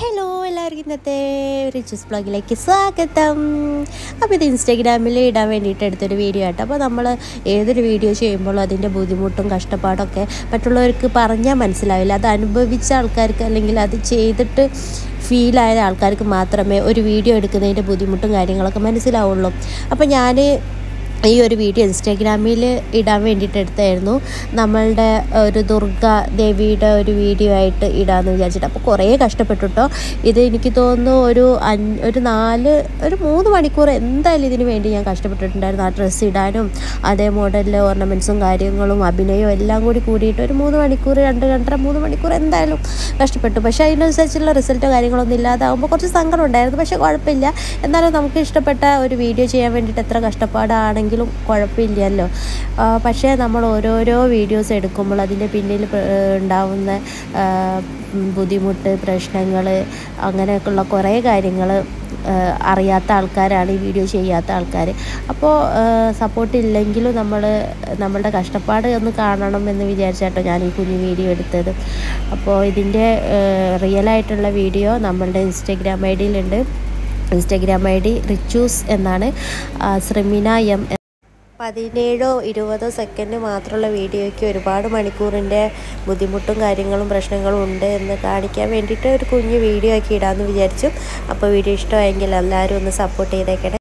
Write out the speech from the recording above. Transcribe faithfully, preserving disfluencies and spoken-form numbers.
Hello എല്ലാവർക്കും ഇന്നത്തെ riches ബ്ലോഗിലേക്ക് സ്വാഗതം. അപ്പോൾ ഇത് ഇൻസ്റ്റാഗ്രാമിൽ ഇടാൻ വേണ്ടിയിട്ട് എടുത്തൊരു വീഡിയോ ആട്ടോ. അപ്പോൾ നമ്മൾ ഏതൊരു വീഡിയോ ചെയ്യുമ്പോഴും അതിൻ്റെ ബുദ്ധിമുട്ടും കഷ്ടപ്പാടൊക്കെ മറ്റുള്ളവർക്ക് പറഞ്ഞാൽ മനസ്സിലാവില്ല. അത് അനുഭവിച്ച ആൾക്കാർക്ക് അല്ലെങ്കിൽ അത് ചെയ്തിട്ട് ഫീലായ ആൾക്കാർക്ക് മാത്രമേ ഒരു വീഡിയോ എടുക്കുന്നതിൻ്റെ ബുദ്ധിമുട്ടും കാര്യങ്ങളൊക്കെ മനസ്സിലാവുള്ളൂ. അപ്പോൾ ഞാൻ ഈ ഒരു വീഡിയോ ഇൻസ്റ്റാഗ്രാമിൽ ഇടാൻ വേണ്ടിയിട്ട് എടുത്തായിരുന്നു. നമ്മളുടെ ഒരു ദുർഗ ദേവിയുടെ ഒരു വീഡിയോ ആയിട്ട് ഇടാമെന്ന് വിചാരിച്ചിട്ട്. അപ്പോൾ കുറേ കഷ്ടപ്പെട്ടു കേട്ടോ. ഇത് എനിക്ക് തോന്നുന്നു ഒരു അഞ്ച് ഒരു നാല് ഒരു മൂന്ന് മണിക്കൂർ എന്തായാലും ഇതിന് വേണ്ടി ഞാൻ കഷ്ടപ്പെട്ടിട്ടുണ്ടായിരുന്നു. ആ ഡ്രസ്സ് ഇടാനും അതേ മോഡലിൽ ഓർണമെൻറ്റ്സും കാര്യങ്ങളും അഭിനയവും എല്ലാം കൂടി കൂടിയിട്ട് ഒരു മൂന്ന് മണിക്കൂർ രണ്ട് രണ്ടര മൂന്ന് മണിക്കൂർ എന്തായാലും കഷ്ടപ്പെട്ടു. പക്ഷേ അതിനനുസരിച്ചുള്ള റിസൾട്ടോ കാര്യങ്ങളൊന്നും ഇല്ലാതാകുമ്പോൾ കുറച്ച് സങ്കടം ഉണ്ടായിരുന്നു. പക്ഷേ കുഴപ്പമില്ല. എന്നാലും നമുക്ക് ഇഷ്ടപ്പെട്ട ഒരു വീഡിയോ ചെയ്യാൻ വേണ്ടിയിട്ട് എത്ര കഷ്ടപ്പാടാണെങ്കിൽ കുഴപ്പമില്ലല്ലോ. പക്ഷേ നമ്മൾ ഓരോരോ വീഡിയോസ് എടുക്കുമ്പോൾ അതിൻ്റെ പിന്നിൽ ഉണ്ടാവുന്ന ബുദ്ധിമുട്ട്, പ്രശ്നങ്ങൾ, അങ്ങനെയൊക്കെയുള്ള കുറേ കാര്യങ്ങൾ അറിയാത്ത ആൾക്കാരാണ് ഈ വീഡിയോ ചെയ്യാത്ത ആൾക്കാർ. അപ്പോൾ സപ്പോർട്ടില്ലെങ്കിലും നമ്മൾ നമ്മളുടെ കഷ്ടപ്പാട് ഒന്ന് കാണണം എന്ന് വിചാരിച്ചാട്ടോ ഞാൻ ഈ കുഞ്ഞു വീഡിയോ എടുത്തത്. അപ്പോൾ ഇതിൻ്റെ റിയലായിട്ടുള്ള വീഡിയോ നമ്മളുടെ ഇൻസ്റ്റാഗ്രാം ഐ ഡിയിലുണ്ട്. ഇൻസ്റ്റാഗ്രാം ഐ ഡി റിച്ചൂസ് എന്നാണ്. ശ്രമിന എം. പതിനേഴോ ഇരുപതോ സെക്കൻഡ് മാത്രമുള്ള വീഡിയോയ്ക്ക് ഒരുപാട് മണിക്കൂറിൻ്റെ ബുദ്ധിമുട്ടും കാര്യങ്ങളും പ്രശ്നങ്ങളും ഉണ്ട് എന്ന് കാണിക്കാൻ വേണ്ടിയിട്ട് ഒരു കുഞ്ഞു വീഡിയോ ആക്കി ഇടാമെന്ന് വിചാരിച്ചു. അപ്പോൾ വീഡിയോ ഇഷ്ടമായെങ്കിൽ എല്ലാവരും ഒന്ന് സപ്പോർട്ട് ചെയ്തേക്കണേ.